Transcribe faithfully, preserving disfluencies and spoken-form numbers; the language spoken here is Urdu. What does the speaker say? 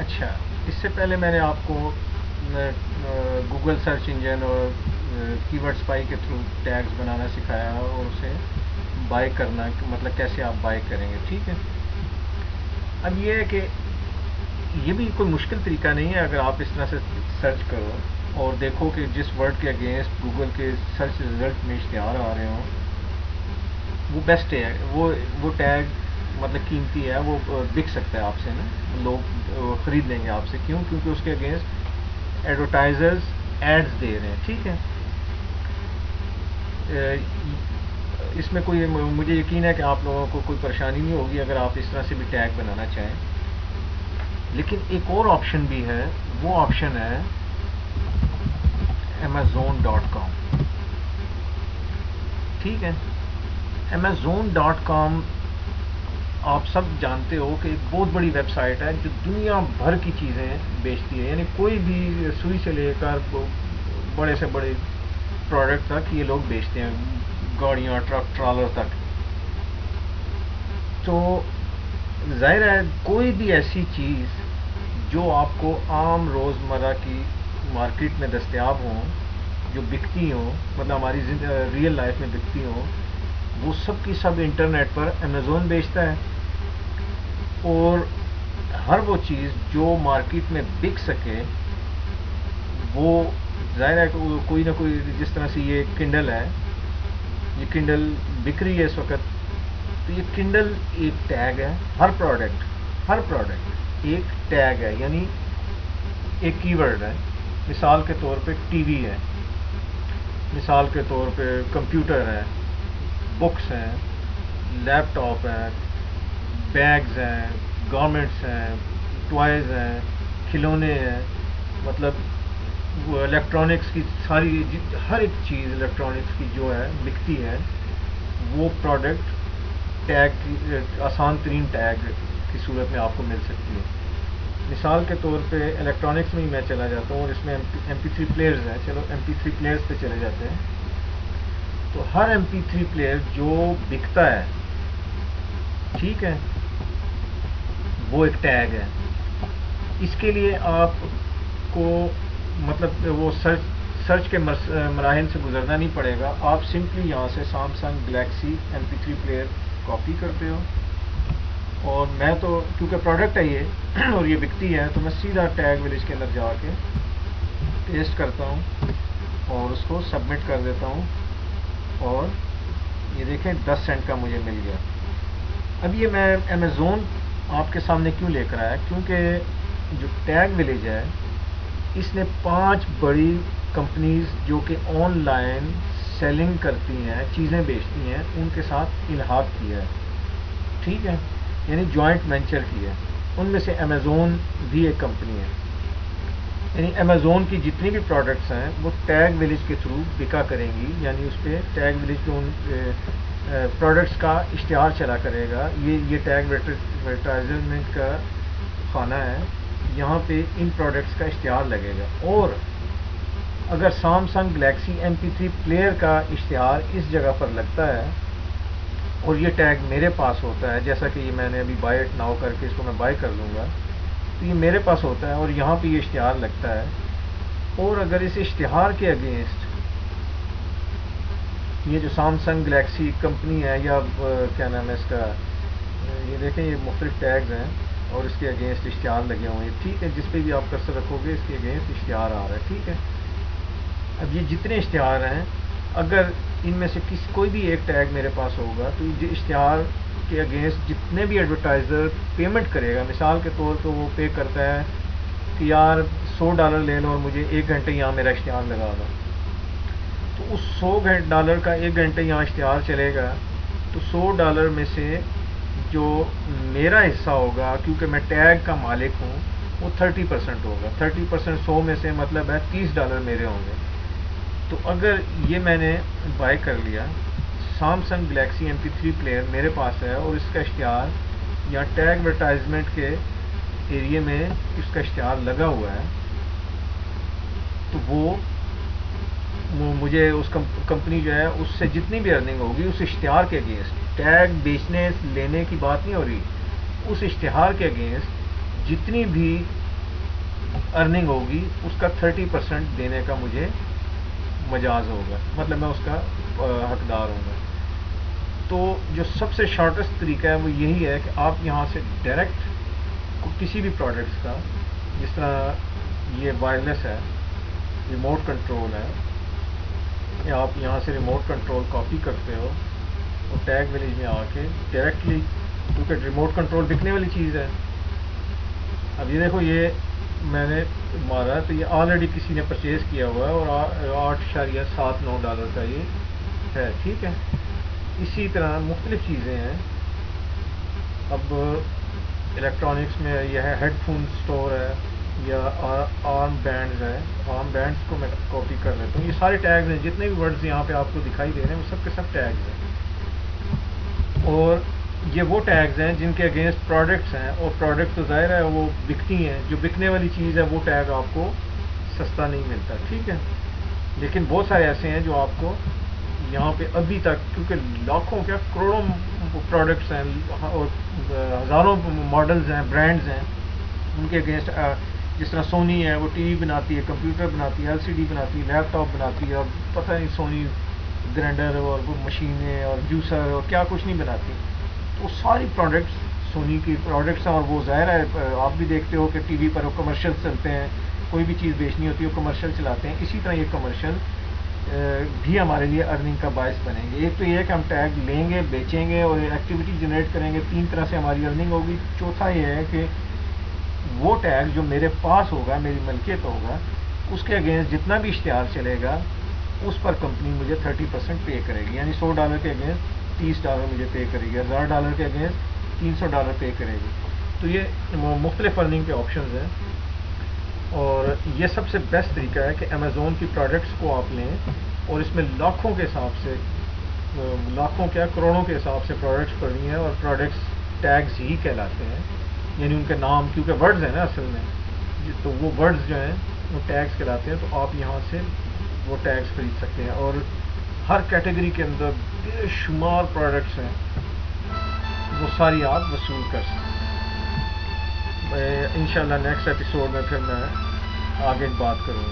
اچھا، اس سے پہلے میں نے آپ کو گوگل سرچ انجن اور کی ورڈ اسپائی کے تھرو ٹیگز بنانا سکھایا اور اسے بائی کرنا، مطلب کیسے آپ بائی کریں گے. ٹھیک ہے. اب یہ ہے کہ یہ بھی کوئی مشکل طریقہ نہیں ہے. اگر آپ اس طرح سے سرچ کرو اور دیکھو کہ جس ورڈ کے اگینسٹ گوگل کے سرچ رزلٹ میں اشتہار آ رہے ہوں وہ بیسٹ ہے، وہ وہ ٹیگ مطلب قیمتی ہے، وہ بک سکتا ہے آپ سے نا، لوگ خرید لیں گے آپ سے. کیوں؟ کیونکہ اس کے اگینسٹ ایڈورٹائزرز ایڈز دے رہے ہیں. ٹھیک ہے. اس میں کوئی، مجھے یقین ہے کہ آپ لوگوں کو کوئی پریشانی نہیں ہوگی اگر آپ اس طرح سے بھی ٹیگ بنانا چاہیں. لیکن ایک اور آپشن بھی ہے، وہ آپشن ہے امیزون ڈاٹ کام. ٹھیک ہے. امیزون ڈاٹ کام آپ سب جانتے ہو کہ ایک بہت بڑی ویب سائٹ ہے جو دنیا بھر کی چیزیں بیچتی ہے. یعنی کوئی بھی سوئی سے لے کر بڑے سے بڑے پروڈکٹ تک یہ لوگ بیچتے ہیں، گاڑیاں، ٹرک، ٹرالر تک. تو ظاہر ہے کوئی بھی ایسی چیز جو آپ کو عام روزمرہ کی مارکیٹ میں دستیاب ہوں، جو بکتی ہوں، مطلب ہماری ریئل لائف میں بکتی ہوں، وہ سب کی سب انٹرنیٹ پر امیزون بیچتا ہے. اور ہر وہ چیز جو مارکیٹ میں بک سکے وہ ظاہر ہے کہ کوئی نہ کوئی، جس طرح سے یہ کنڈل ہے، یہ کنڈل بک رہی ہے اس وقت. تو یہ کنڈل ایک ٹیگ ہے. ہر پروڈکٹ ہر پروڈکٹ ایک ٹیگ ہے، یعنی ایک کی ورڈ ہے. مثال کے طور پہ ٹی وی ہے، مثال کے طور پہ کمپیوٹر ہے، بکس ہیں، لیپ ٹاپ ہیں، بیگز ہیں، گارمنٹس ہیں، ٹوائز ہیں، کھلونے ہیں. مطلب وہ الیکٹرانکس کی ساری، ہر ایک چیز الیکٹرانکس کی جو ہے بکتی ہے، وہ پروڈکٹ ٹیگ، آسان ترین ٹیگ کی صورت میں آپ کو مل سکتی ہے. مثال کے طور پہ الیکٹرانکس میں ہی میں چلا جاتا ہوں اور اس میں ایم پی تھری پلیئرز ہیں. چلو ایم پی تھری پلیئرز پہ چلے جاتے ہیں. تو ہر ایم پی تھری پلیئر جو بکتا ہے، ٹھیک ہے، وہ ایک ٹیگ ہے. اس کے لیے آپ کو مطلب وہ سرچ سرچ کے مراحل سے گزرنا نہیں پڑے گا. آپ سمپلی یہاں سے Samsung Galaxy M P three player copy کرتے ہو، اور میں تو کیونکہ پروڈکٹ ہے یہ اور یہ بکتی ہے، تو میں سیدھا ٹیگ ولیج کے اندر جا کے پیسٹ کرتا ہوں اور اس کو سبمٹ کر دیتا ہوں، اور یہ دیکھیں دس سینٹ کا مجھے مل گیا. اب یہ میں امیزون آپ کے سامنے کیوں لے کر آیا؟ کیونکہ جو ٹیگ ولیج ہے اس نے پانچ بڑی کمپنیز جو کہ آن لائن سیلنگ کرتی ہیں، چیزیں بیچتی ہیں، ان کے ساتھ الحاق کیا ہے. ٹھیک ہے. یعنی جوائنٹ وینچر کی ہے. ان میں سے امیزون بھی ایک کمپنی ہے. یعنی امیزون کی جتنی بھی پروڈکٹس ہیں وہ ٹیگ ولیج کے تھرو بکا کریں گی. یعنی اس پہ ٹیگ ولیج پہ ان پروڈکٹس کا اشتہار چلا کرے گا. یہ یہ ٹیگ ایڈورٹائزمنٹ کا خانہ ہے، یہاں پہ ان پروڈکٹس کا اشتہار لگے گا. اور اگر Samsung Galaxy M P three player کا اشتہار اس جگہ پر لگتا ہے اور یہ ٹیگ میرے پاس ہوتا ہے، جیسا کہ یہ میں نے ابھی بائی اٹ ناؤ کر کے اس کو میں بائی کر لوں گا، تو یہ میرے پاس ہوتا ہے اور یہاں پہ یہ اشتہار لگتا ہے. اور اگر اس اشتہار کے اگینسٹ یہ جو سیمسنگ گلیکسی کمپنی ہے، یا کیا نام ہے اس کا، یہ دیکھیں یہ مختلف ٹیگز ہیں اور اس کے اگینسٹ اشتہار لگے ہوئے ہیں. ٹھیک ہے. جس پہ بھی آپ کرسر رکھو گے اس کے اگینسٹ اشتہار آ رہا ہے. ٹھیک ہے. اب یہ جتنے اشتہار ہیں، اگر ان میں سے کس کوئی بھی ایک ٹیگ میرے پاس ہوگا تو یہ اشتہار کے اگینسٹ جتنے بھی ایڈورٹائزر پیمنٹ کرے گا، مثال کے طور پہ وہ پے کرتا ہے کہ یار سو ڈالر لے لو اور مجھے ایک گھنٹے یہاں میرا اشتہار لگا دو، تو اس سو ڈالر کا ایک گھنٹے یہاں اشتہار چلے گا. تو سو ڈالر میں سے جو میرا حصہ ہوگا، کیونکہ میں ٹیگ کا مالک ہوں، وہ تھرٹی پرسینٹ ہوگا. تھرٹی پرسینٹ سو میں سے مطلب ہے تیس ڈالر میرے ہوں گے. تو اگر یہ میں نے بائی کر لیا، Samsung Galaxy M P three player میرے پاس ہے اور اس کا اشتہار یا ٹیگ ایڈورٹائزمنٹ کے ایریے میں اس کا اشتہار لگا ہوا ہے، تو وہ مجھے اس کمپنی جو ہے اس سے جتنی بھی ارننگ ہوگی اس اشتہار کے اگینسٹ، ٹیگ بیچنے لینے کی بات نہیں ہو رہی، اس اشتہار کے اگینسٹ جتنی بھی ارننگ ہوگی اس کا تھرٹی پرسینٹ دینے کا مجھے مجاز ہوگا، مطلب میں اس کا حقدار ہوں گا۔ تو جو سب سے شارٹیسٹ طریقہ ہے وہ یہی ہے کہ آپ یہاں سے ڈائریکٹ کسی بھی پروڈکٹس کا، جس طرح یہ وائرلیس ہے، ریموٹ کنٹرول ہے، یا آپ یہاں سے ریموٹ کنٹرول کاپی کرتے ہو اور ٹیگ ویلیج میں آ کے ڈائریکٹلی، کیونکہ ریموٹ کنٹرول بکنے والی چیز ہے۔ اب یہ دیکھو، یہ میں نے مارا تو یہ آلریڈی کسی نے پرچیز کیا ہوا ہے اور آٹھ اشاریہ سات نو ڈالر کا یہ ہے، ٹھیک ہے۔ اسی طرح مختلف چیزیں ہیں۔ اب الیکٹرانکس میں یہ ہے، ہیڈ فون سٹور ہے، یا آرم بینڈز ہے۔ آرم بینڈز کو میں کاپی کر لیتا ہوں۔ یہ سارے ٹیگز ہیں، جتنے بھی ورڈز یہاں پہ آپ کو دکھائی دے رہے ہیں وہ سب کے سب ٹیگز ہیں، اور یہ وہ ٹیگز ہیں جن کے اگینسٹ پروڈکٹس ہیں، اور پروڈکٹ تو ظاہر ہے وہ بکتی ہیں، جو بکنے والی چیز ہے وہ ٹیگ آپ کو سستا نہیں ملتا، ٹھیک ہے۔ لیکن بہت سارے ایسے ہیں جو آپ کو یہاں پہ ابھی تک، کیونکہ لاکھوں کیا کروڑوں پروڈکٹس ہیں اور ہزاروں ماڈلز ہیں، برانڈز ہیں، ان کے اگینسٹ جس طرح سونی ہے، وہ ٹی وی بناتی ہے، کمپیوٹر بناتی ہے، ایل سی ڈی بناتی ہے، لیپ ٹاپ بناتی ہے، اور پتہ نہیں سونی گرینڈر اور وہ مشینیں اور جوسر اور کیا کچھ نہیں بناتی۔ تو ساری پروڈکٹس سونی کی پروڈکٹس ہیں، اور وہ ظاہر ہے آپ بھی دیکھتے ہو کہ ٹی وی پر وہ کمرشل چلتے ہیں، کوئی بھی چیز بیچنی ہوتی ہے وہ کمرشل چلاتے ہیں۔ اسی طرح یہ کمرشل بھی ہمارے لیے ارننگ کا باعث بنیں گے۔ ایک تو یہ ہے کہ ہم ٹیگ لیں گے، بیچیں گے اور ایکٹیویٹی جنریٹ کریں گے، تین طرح سے ہماری ارننگ ہوگی۔ چوتھا یہ ہے کہ وہ ٹیگ جو میرے پاس ہوگا، میری ملکیت ہوگا، اس کے اگینسٹ جتنا بھی اشتہار چلے گا اس پر کمپنی مجھے تھرٹی پرسینٹ پے کرے گی، یعنی سو ڈالر کے اگینسٹ تیس ڈالر مجھے پے کرے گی، ہزار ڈالر کے اگینسٹ تین سو ڈالر پے کرے گی۔ تو یہ مختلف ارننگ کے آپشنز ہیں، اور یہ سب سے بیسٹ طریقہ ہے کہ امیزون کی پروڈکٹس کو آپ لیں، اور اس میں لاکھوں کے حساب سے، لاکھوں کیا کروڑوں کے حساب سے پروڈکٹس پڑی ہیں، اور پروڈکٹس ٹیگز ہی کہلاتے ہیں، یعنی ان کے نام، کیونکہ ورڈز ہیں نا اصل میں، تو وہ ورڈز جو ہیں وہ ٹیگز کہلاتے ہیں۔ تو آپ یہاں سے وہ ٹیگز خرید سکتے ہیں، اور ہر کیٹیگری کے اندر بے شمار پروڈکٹس ہیں، وہ ساری آپ وصول کر سکتے ہیں۔ انشاءاللہ نیکسٹ ایپیسوڈ میں پھر میں آگے بات کروں گا۔